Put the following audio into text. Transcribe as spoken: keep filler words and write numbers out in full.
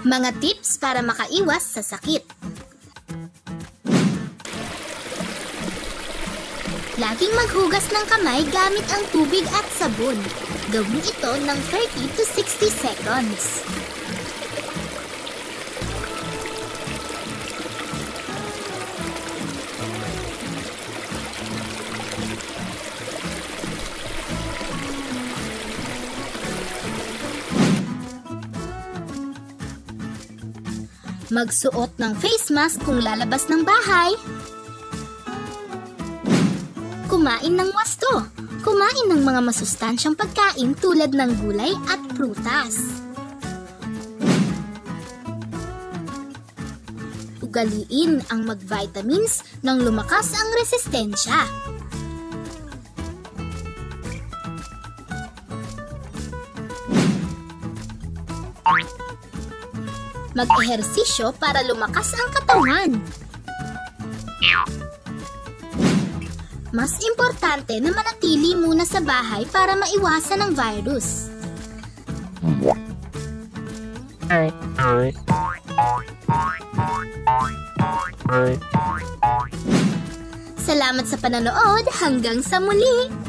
Mga tips para makaiwas sa sakit. Laging maghugas ng kamay gamit ang tubig at sabon. Gawin ito ng thirty to sixty seconds. Magsuot ng face mask kung lalabas ng bahay. Kumain ng wasto. Kumain ng mga masustansyang pagkain tulad ng gulay at prutas. Ugaliin ang mag-vitamins nang lumakas ang resistensya. Mag-ehersisyo para lumakas ang katawan. Mas importante na manatili muna sa bahay para maiwasan ang virus. Salamat sa panonood. Hanggang sa muli!